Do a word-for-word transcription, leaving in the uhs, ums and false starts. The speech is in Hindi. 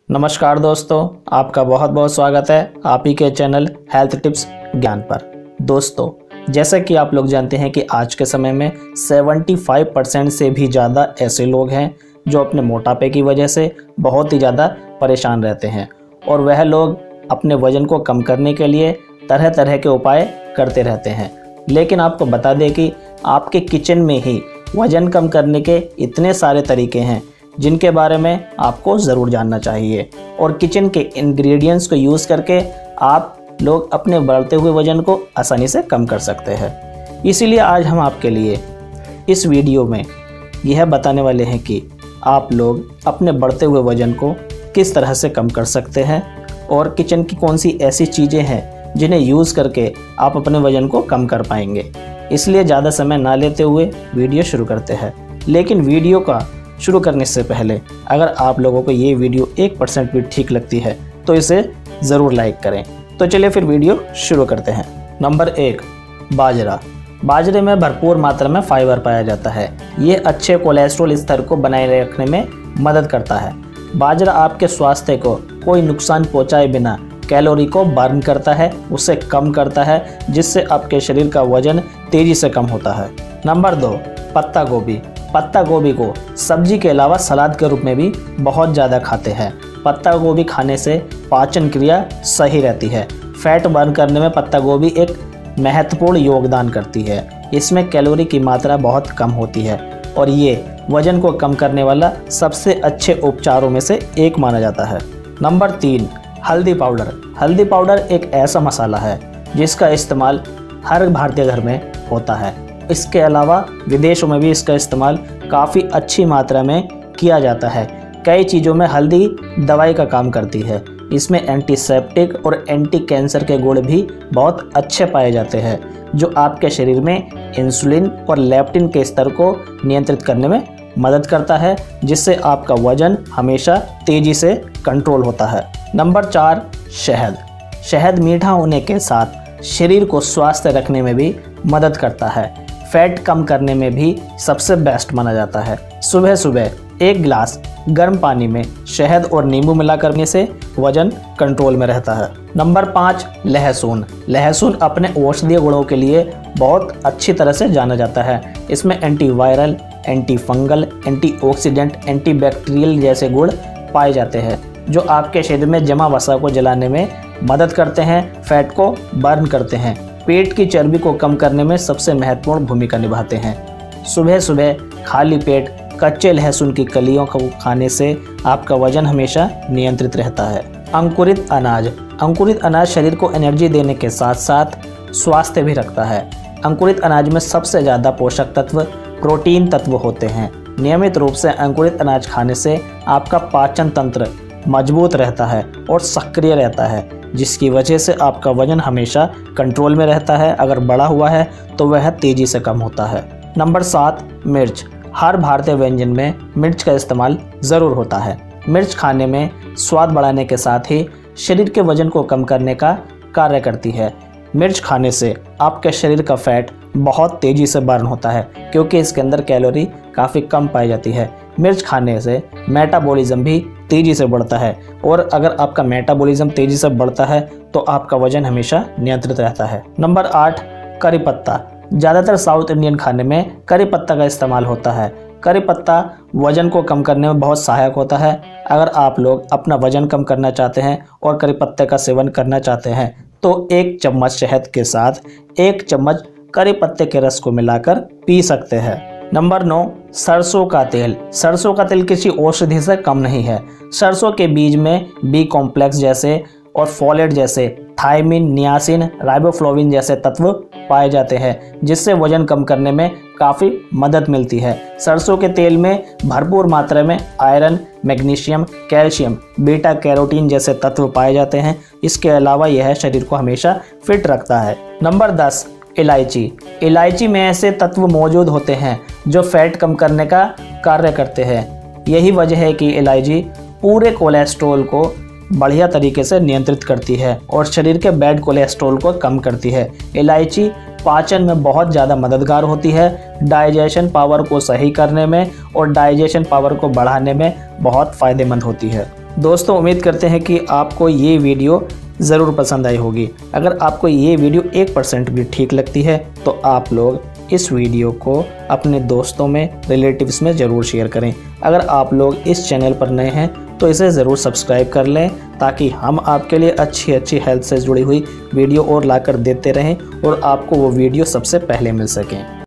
नमस्कार दोस्तों, आपका बहुत बहुत स्वागत है आप ही के चैनल हेल्थ टिप्स ज्ञान पर। दोस्तों, जैसा कि आप लोग जानते हैं कि आज के समय में पचहत्तर परसेंट से भी ज़्यादा ऐसे लोग हैं जो अपने मोटापे की वजह से बहुत ही ज़्यादा परेशान रहते हैं और वह लोग अपने वज़न को कम करने के लिए तरह तरह के उपाय करते रहते हैं। लेकिन आपको बता दें कि आपके किचन में ही वज़न कम करने के इतने सारे तरीके हैं जिनके बारे में आपको ज़रूर जानना चाहिए और किचन के इंग्रेडिएंट्स को यूज़ करके आप लोग अपने बढ़ते हुए वज़न को आसानी से कम कर सकते हैं। इसीलिए आज हम आपके लिए इस वीडियो में यह बताने वाले हैं कि आप लोग अपने बढ़ते हुए वज़न को किस तरह से कम कर सकते हैं और किचन की कौन सी ऐसी चीज़ें हैं जिन्हें यूज़ करके आप अपने वज़न को कम कर पाएंगे। इसलिए ज़्यादा समय ना लेते हुए वीडियो शुरू करते हैं। लेकिन वीडियो का शुरू करने से पहले अगर आप लोगों को ये वीडियो एक परसेंट भी ठीक लगती है तो इसे ज़रूर लाइक करें। तो चलिए फिर वीडियो शुरू करते हैं। नंबर एक, बाजरा। बाजरे में भरपूर मात्रा में फाइबर पाया जाता है। ये अच्छे कोलेस्ट्रॉल स्तर को बनाए रखने में मदद करता है। बाजरा आपके स्वास्थ्य को कोई नुकसान पहुंचाए बिना कैलोरी को बर्न करता है, उसे कम करता है, जिससे आपके शरीर का वजन तेज़ी से कम होता है। नंबर दो, पत्ता गोभी। पत्ता गोभी को सब्जी के अलावा सलाद के रूप में भी बहुत ज़्यादा खाते हैं। पत्ता गोभी खाने से पाचन क्रिया सही रहती है। फैट बर्न करने में पत्ता गोभी एक महत्वपूर्ण योगदान करती है। इसमें कैलोरी की मात्रा बहुत कम होती है और ये वजन को कम करने वाला सबसे अच्छे उपचारों में से एक माना जाता है। नंबर तीन, हल्दी पाउडर। हल्दी पाउडर एक ऐसा मसाला है जिसका इस्तेमाल हर भारतीय घर में होता है। इसके अलावा विदेशों में भी इसका इस्तेमाल काफ़ी अच्छी मात्रा में किया जाता है। कई चीज़ों में हल्दी दवाई का काम करती है। इसमें एंटीसेप्टिक और एंटी कैंसर के गुण भी बहुत अच्छे पाए जाते हैं, जो आपके शरीर में इंसुलिन और लेप्टिन के स्तर को नियंत्रित करने में मदद करता है, जिससे आपका वजन हमेशा तेज़ी से कंट्रोल होता है। नंबर चार, शहद। शहद मीठा होने के साथ शरीर को स्वस्थ रखने में भी मदद करता है। फैट कम करने में भी सबसे बेस्ट माना जाता है। सुबह सुबह एक गिलास गर्म पानी में शहद और नींबू मिला करने से वजन कंट्रोल में रहता है। नंबर पाँच, लहसुन। लहसुन अपने औषधीय गुणों के लिए बहुत अच्छी तरह से जाना जाता है। इसमें antiviral, anti fungal, antioxidant, antibacterial जैसे गुण पाए जाते हैं, जो आपके शरीर में जमा वसा को जलाने में मदद करते हैं, फैट को बर्न करते हैं, पेट की चर्बी को कम करने में सबसे महत्वपूर्ण भूमिका निभाते हैं। सुबह सुबह खाली पेट कच्चे लहसुन की कलियों को खाने से आपका वजन हमेशा नियंत्रित रहता है। अंकुरित अनाज। अंकुरित अनाज शरीर को एनर्जी देने के साथ साथ स्वास्थ्य भी रखता है। अंकुरित अनाज में सबसे ज़्यादा पोषक तत्व प्रोटीन तत्व होते हैं। नियमित रूप से अंकुरित अनाज खाने से आपका पाचन तंत्र मजबूत रहता है और सक्रिय रहता है, जिसकी वजह से आपका वजन हमेशा कंट्रोल में रहता है। अगर बढ़ा हुआ है तो वह तेज़ी से कम होता है। नंबर सात, मिर्च। हर भारतीय व्यंजन में मिर्च का इस्तेमाल ज़रूर होता है। मिर्च खाने में स्वाद बढ़ाने के साथ ही शरीर के वजन को कम करने का कार्य करती है। मिर्च खाने से आपके शरीर का फैट बहुत तेज़ी से बर्न होता है, क्योंकि इसके अंदर कैलोरी काफ़ी कम पाई जाती है। मिर्च खाने से मेटाबॉलिज्म भी तेज़ी से बढ़ता है और अगर आपका मेटाबॉलिज्म तेज़ी से बढ़ता है तो आपका वजन हमेशा नियंत्रित रहता है। नंबर आठ, करी पत्ता। ज़्यादातर साउथ इंडियन खाने में करी पत्ता का इस्तेमाल होता है। करी पत्ता वजन को कम करने में बहुत सहायक होता है। अगर आप लोग अपना वजन कम करना चाहते हैं और करी पत्ते का सेवन करना चाहते हैं तो एक चम्मच शहद के साथ एक चम्मच करी पत्ते के रस को मिलाकर पी सकते हैं। नंबर नौ, सरसों का तेल। सरसों का तेल किसी औषधि से कम नहीं है। सरसों के बीज में बी कॉम्प्लेक्स जैसे और फोलेट जैसे थायमिन, नियासिन, राइबोफ्लोविन जैसे तत्व पाए जाते हैं, जिससे वजन कम करने में काफ़ी मदद मिलती है। सरसों के तेल में भरपूर मात्रा में iron, magnesium, calcium, beta carotene जैसे तत्व पाए जाते हैं। इसके अलावा यह शरीर को हमेशा फिट रखता है। नंबर दस, इलायची। इलायची में ऐसे तत्व मौजूद होते हैं जो फैट कम करने का कार्य करते हैं। यही वजह है कि इलायची पूरे कोलेस्ट्रॉल को बढ़िया तरीके से नियंत्रित करती है और शरीर के बैड कोलेस्ट्रॉल को कम करती है। इलायची पाचन में बहुत ज़्यादा मददगार होती है, डाइजेशन पावर को सही करने में और डाइजेशन पावर को बढ़ाने में बहुत फ़ायदेमंद होती है। दोस्तों उम्मीद करते हैं कि आपको ये वीडियो ज़रूर पसंद आई होगी। अगर आपको ये वीडियो एक परसेंट भी ठीक लगती है तो आप लोग इस वीडियो को अपने दोस्तों में, रिलेटिव्स में ज़रूर शेयर करें। अगर आप लोग इस चैनल पर नए हैं तो इसे ज़रूर सब्सक्राइब कर लें, ताकि हम आपके लिए अच्छी अच्छी हेल्थ से जुड़ी हुई वीडियो और लाकर देते रहें और आपको वो वीडियो सबसे पहले मिल सकें।